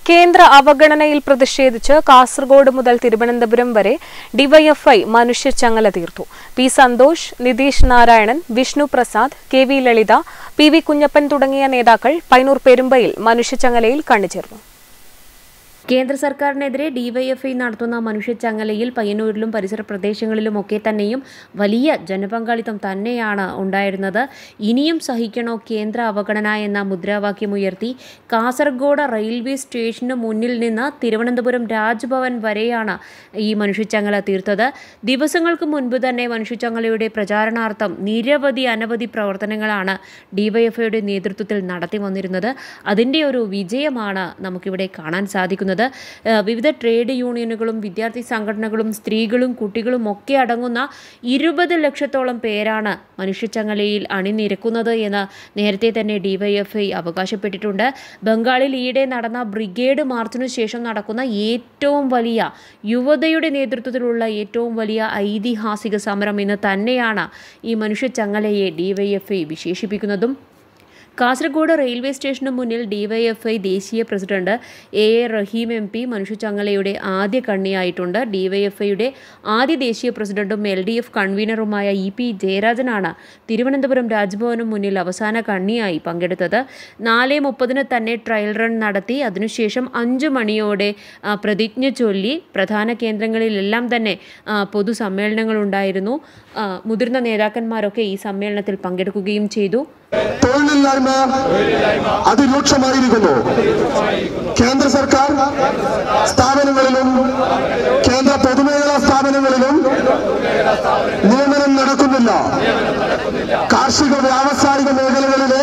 കേന്ദ്ര അവഗണനയിൽ പ്രതിഷേധിച്ച് കാസർഗോഡ് മുതൽ തിരുവനന്തപുരം വരെ ഡിവൈഎഫ്ഐ മനുഷ്യച്ചങ്ങല തീർത്തു. P Santhosh, Nitheesh Narayanan, Vishnu Prasad, K V Lalitha, P V Kunhappan തുടങ്ങിയ നേതാക്കൾ പയ്യന്നൂർ പെരുമ്പയിൽ മനുഷ്യച്ചങ്ങലയിൽ കണ്ണിച്ചേർന്നു. കേന്ദ്ര സർക്കാരിനെതിരെ ഡിവൈഎഫ്ഐ നടത്തുന്ന മനുഷ്യച്ചങ്ങലയിൽ പയ്യന്നൂരിലും പരിസര പ്രദേശങ്ങളിലുമൊക്കെ തന്നെയും വലിയ ജനപങ്കാളിത്തം തന്നെയാണ് ഉണ്ടായിരുന്നത്. ഇനിയും സഹിക്കണോ കേന്ദ്ര അവഗണന എന്ന മുദ്രാവാക്യമുയർത്തി കാസർഗോഡ് റെയിൽവേ സ്റ്റേഷന് മുന്നിൽ നിന്ന് തിരുവനന്തപുരം രാജ്ഭവൻ വരെയാണ് ഈ മനുഷ്യച്ചങ്ങല തീർത്തത്. ദിവസങ്ങൾക്ക് മുൻപ് തന്നെ മനുഷ്യച്ചങ്ങലയുടെ പ്രചാരണാർത്ഥം അനവധി പ്രവർത്തനങ്ങളാണ് ഡിവൈഎഫ്ഐയുടെ നേതൃത്വത്തിൽ നടത്തി വന്നിരുന്നത്. അതിൻ്റെ ഒരു വിജയമാണ് നമുക്കിവിടെ കാണാൻ സാധിക്കുന്നത്. വിവിധ ട്രേഡ് യൂണിയനുകളും വിദ്യാർത്ഥി സംഘടനകളും സ്ത്രീകളും കുട്ടികളും ഒക്കെ അടങ്ങുന്ന 20 ലക്ഷത്തോളം പേരാണ് മനുഷ്യച്ചങ്ങലയിൽ അണിനിരക്കുന്നത് എന്ന് നേരത്തെ തന്നെ ഡിവൈഎഫ്ഐ അവകാശപ്പെട്ടിട്ടുണ്ട്. ബംഗാളിൽ ഈയിടെ നടന്ന ബ്രിഗേഡ് മാർച്ചിനു ശേഷം നടക്കുന്ന ഏറ്റവും വലിയ യുവതയുടെ നേതൃത്വത്തിലുള്ള ഏറ്റവും വലിയ ഐതിഹാസിക സമരം എന്ന് തന്നെയാണ് ഈ മനുഷ്യച്ചങ്ങലയെ ഡിവൈഎഫ്ഐ വിശേഷിപ്പിക്കുന്നതും. കാസർഗോഡ് റെയിൽവേ സ്റ്റേഷന് മുന്നിൽ ഡിവൈഎഫ്ഐ ദേശീയ പ്രസിഡന്റ് എ റഹീം MP മനുഷ്യച്ചങ്ങലയുടെ ആദ്യ കണ്ണിയായിട്ടുണ്ട്. ഡിവൈഎഫ്ഐയുടെ ആദ്യ ദേശീയ പ്രസിഡന്റും LDF കൺവീനറുമായ EP ജയരാജനാണ് തിരുവനന്തപുരം രാജ്ഭവന് മുന്നിൽ അവസാന കണ്ണിയായി പങ്കെടുത്തത്. 4:30 തന്നെ ട്രയൽ റൺ നടത്തി അതിനുശേഷം 5 മണിയോടെ പ്രതിജ്ഞ ചൊല്ലി. പ്രധാന കേന്ദ്രങ്ങളിലെല്ലാം തന്നെ പൊതുസമ്മേളനങ്ങളുണ്ടായിരുന്നു. മുതിർന്ന നേതാക്കന്മാരൊക്കെ ഈ സമ്മേളനത്തിൽ പങ്കെടുക്കുകയും ചെയ്തു. തൊഴിലില്ലായ്മ അതിരൂക്ഷമായിരിക്കുന്നു. കേന്ദ്ര സർക്കാർ സ്ഥാപനങ്ങളിലും കേന്ദ്ര പൊതുമേഖലാ സ്ഥാപനങ്ങളിലും നിയമനം നടക്കുന്നില്ല. കാർഷിക വ്യാവസായിക മേഖലകളിലെ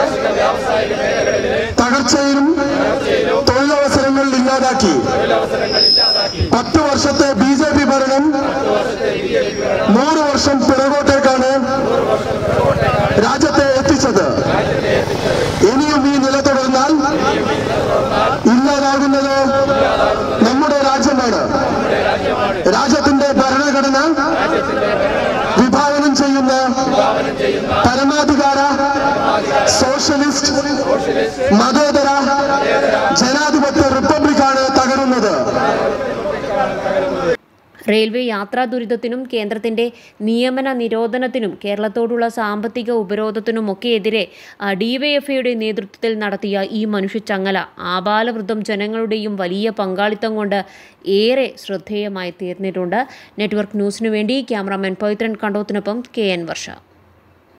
തകർച്ചയിലും തൊഴിലവസരങ്ങൾ ഇല്ലാതാക്കി. 10 വർഷത്തെ BJP ഭരണം 100 വർഷം പിറകോട്ടേക്കാണ് രാജ്യത്തെ എത്തിച്ചത്. ഇനിയും ഈ നില തുടർന്നാൽ ഇല്ലാതാകുന്നത് നമ്മുടെ രാജ്യമാണ്. രാജ്യത്തിന്റെ ഭരണഘടന വിഭാവനം ചെയ്യുന്ന പരമാധികാര സോഷ്യലിസ്റ്റ് മതേതര ജനാധിപത്യ റിപ്പബ്ലിക്കാണ് തകരുന്നത്. റെയിൽവേ യാത്രാ ദുരിതത്തിനും കേന്ദ്രത്തിൻ്റെ നിയമന നിരോധനത്തിനും കേരളത്തോടുള്ള സാമ്പത്തിക ഉപരോധത്തിനുമൊക്കെ എതിരെ ഡിവൈഎഫ്ഐയുടെ നേതൃത്വത്തിൽ നടത്തിയ ഈ മനുഷ്യച്ചങ്ങല ആബാലവൃദ്ധം ജനങ്ങളുടെയും വലിയ പങ്കാളിത്തം കൊണ്ട് ഏറെ ശ്രദ്ധേയമായി തീർന്നിട്ടുണ്ട്. നെറ്റ്വർക്ക് ന്യൂസിനു വേണ്ടി ക്യാമറാമാൻ പവിത്രൻ കണ്ടോത്തിനൊപ്പം KN വർഷ.